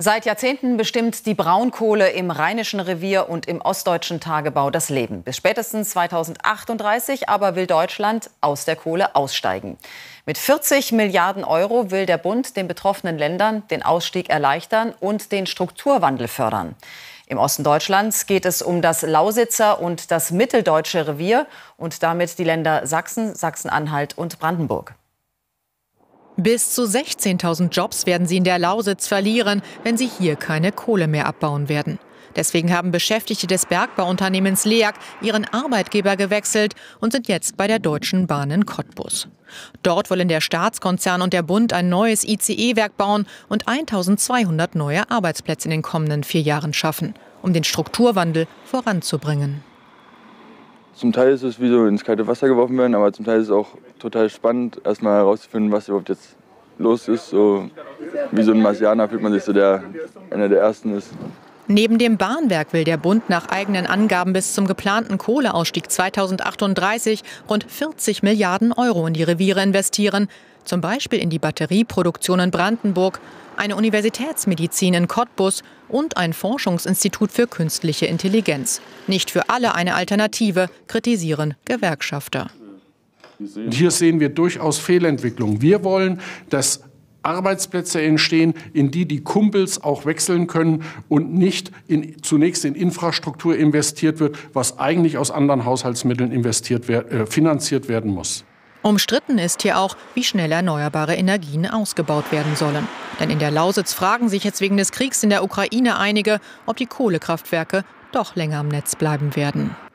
Seit Jahrzehnten bestimmt die Braunkohle im Rheinischen Revier und im ostdeutschen Tagebau das Leben. Bis spätestens 2038 aber will Deutschland aus der Kohle aussteigen. Mit 40 Milliarden Euro will der Bund den betroffenen Ländern den Ausstieg erleichtern und den Strukturwandel fördern. Im Osten Deutschlands geht es um das Lausitzer und das Mitteldeutsche Revier und damit die Länder Sachsen, Sachsen-Anhalt und Brandenburg. Bis zu 16.000 Jobs werden sie in der Lausitz verlieren, wenn sie hier keine Kohle mehr abbauen werden. Deswegen haben Beschäftigte des Bergbauunternehmens LEAG ihren Arbeitgeber gewechselt und sind jetzt bei der Deutschen Bahn in Cottbus. Dort wollen der Staatskonzern und der Bund ein neues ICE-Werk bauen und 1.200 neue Arbeitsplätze in den kommenden 4 Jahren schaffen, um den Strukturwandel voranzubringen. Zum Teil ist es wie so ins kalte Wasser geworfen werden, aber zum Teil ist es auch total spannend, erstmal herauszufinden, was überhaupt jetzt los ist. So wie so ein Marsianer fühlt man sich so, der einer der Ersten ist. Neben dem Bahnwerk will der Bund nach eigenen Angaben bis zum geplanten Kohleausstieg 2038 rund 40 Milliarden Euro in die Reviere investieren. Zum Beispiel in die Batterieproduktion in Brandenburg, eine Universitätsmedizin in Cottbus und ein Forschungsinstitut für künstliche Intelligenz. Nicht für alle eine Alternative, kritisieren Gewerkschafter. Hier sehen wir durchaus Fehlentwicklungen. Wir wollen, dass Arbeitsplätze entstehen, in die Kumpels auch wechseln können und nicht zunächst in Infrastruktur investiert wird, was eigentlich aus anderen Haushaltsmitteln finanziert werden muss. Umstritten ist hier auch, wie schnell erneuerbare Energien ausgebaut werden sollen. Denn in der Lausitz fragen sich jetzt wegen des Kriegs in der Ukraine einige, ob die Kohlekraftwerke doch länger am Netz bleiben werden.